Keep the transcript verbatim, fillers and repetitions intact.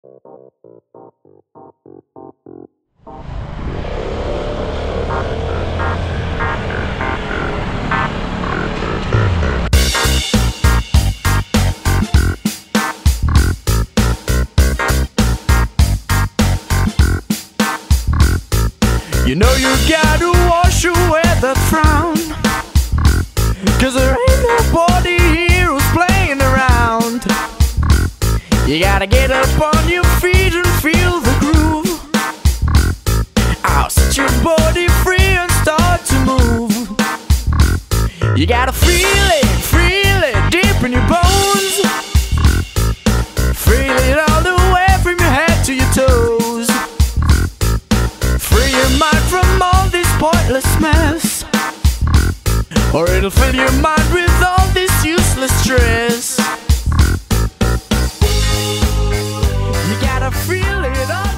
You know you gotta wash away that frown, 'cause there ain't nobody here who's playing around. You gotta get up on your feet and feel the groove. I'll set your body free and start to move. You gotta feel it, feel it deep in your bones. Feel it all the way from your head to your toes. Free your mind from all this pointless mess, or it'll fill your mind with all this useless stress. You gotta feel it all.